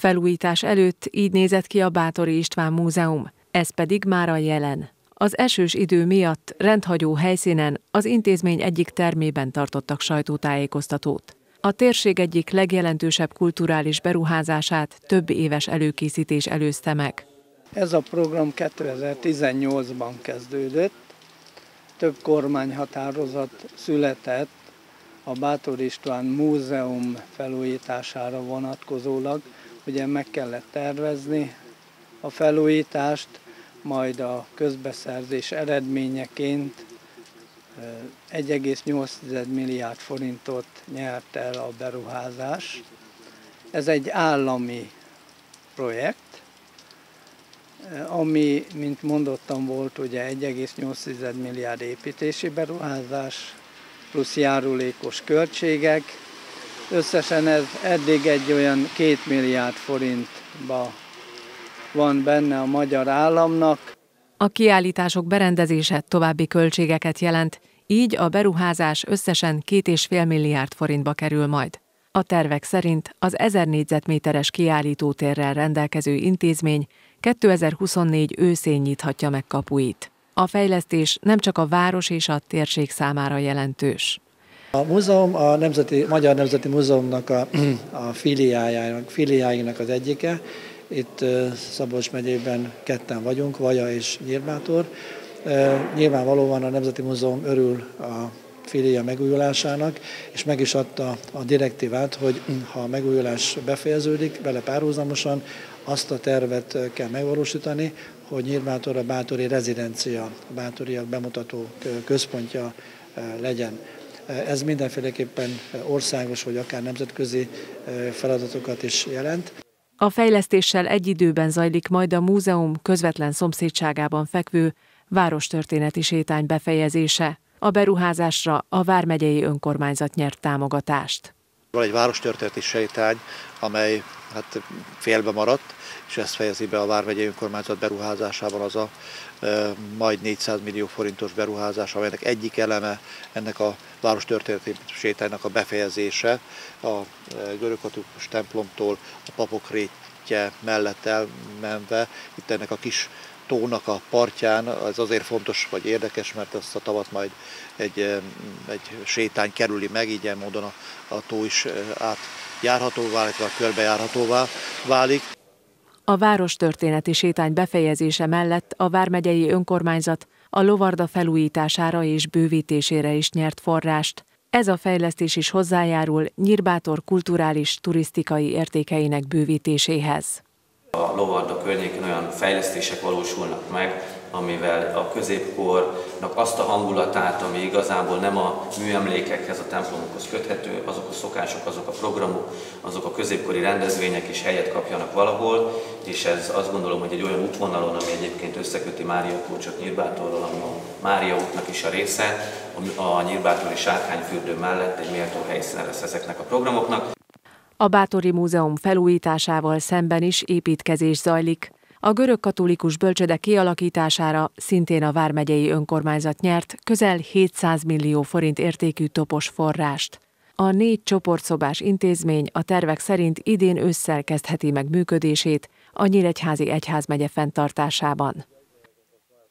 Felújítás előtt így nézett ki a Báthori István Múzeum, ez pedig már a jelen. Az esős idő miatt rendhagyó helyszínen az intézmény egyik termében tartottak sajtótájékoztatót. A térség egyik legjelentősebb kulturális beruházását több éves előkészítés előzte meg. Ez a program 2018-ban kezdődött, több kormányhatározat született a Báthori István Múzeum felújítására vonatkozólag. Ugye meg kellett tervezni a felújítást, majd a közbeszerzés eredményeként 1,8 milliárd forintot nyert el a beruházás. Ez egy állami projekt, ami, mint mondottam, volt ugye 1,8 milliárd építési beruházás, plusz járulékos költségek. Összesen ez eddig egy olyan 2 milliárd forintba van benne a magyar államnak. A kiállítások berendezése további költségeket jelent, így a beruházás összesen 2,5 milliárd forintba kerül majd. A tervek szerint az 1000 négyzetméteres kiállítótérrel rendelkező intézmény 2024 őszén nyithatja meg kapuit. A fejlesztés nem csak a város és a térség számára jelentős. A múzeum a Magyar Nemzeti Múzeumnak a filiáinak az egyike. Itt Szabolcs megyében ketten vagyunk, Vaja és Nyírbátor. Nyilvánvalóan a Nemzeti Múzeum örül a filia megújulásának, és meg is adta a direktívát, hogy ha a megújulás befejeződik, vele párhuzamosan azt a tervet kell megvalósítani, hogy Nyírbátor a báthori rezidencia, a báthoriak bemutató központja legyen. Ez mindenféleképpen országos vagy akár nemzetközi feladatokat is jelent. A fejlesztéssel egy időben zajlik majd a múzeum közvetlen szomszédságában fekvő várostörténeti sétány befejezése. A beruházásra a vármegyei önkormányzat nyert támogatást. Van egy várostörténeti sétány, amely félbe maradt, és ezt fejezi be a vármegyei önkormányzat beruházásában az a majd 400 millió forintos beruházás, amelynek egyik eleme ennek a várostörténeti sétánynak a befejezése, a görögkatolikus templomtól a Papok rétje mellett elmenve, itt ennek a kis tónak a partján. Ez azért fontos vagy érdekes, mert ezt a tavat majd egy sétány kerüli meg, így ilyen módon a tó is átjárhatóvá, illetve körbejárhatóvá válik. A várostörténeti sétány befejezése mellett a vármegyei önkormányzat a lovarda felújítására és bővítésére is nyert forrást. Ez a fejlesztés is hozzájárul Nyírbátor kulturális, turisztikai értékeinek bővítéséhez. A lovarda környékén olyan fejlesztések valósulnak meg, amivel a középkornak azt a hangulatát, ami igazából nem a műemlékekhez, a templomokhoz köthető, azok a szokások, azok a programok, azok a középkori rendezvények is helyet kapjanak valahol, és ez azt gondolom, hogy egy olyan útvonalon, ami egyébként összeköti Mária Kulcsot Nyírbátorral, ami a Mária útnak is a része, a nyírbátori sárkányfürdő mellett egy méltó helyszíne lesz ezeknek a programoknak. A Báthori Múzeum felújításával szemben is építkezés zajlik. A görögkatolikus bölcsőde kialakítására szintén a vármegyei önkormányzat nyert közel 700 millió forint értékű topos forrást. A 4 csoportszobás intézmény a tervek szerint idén ősszel kezdheti meg működését a Nyíregyházi Egyházmegye fenntartásában.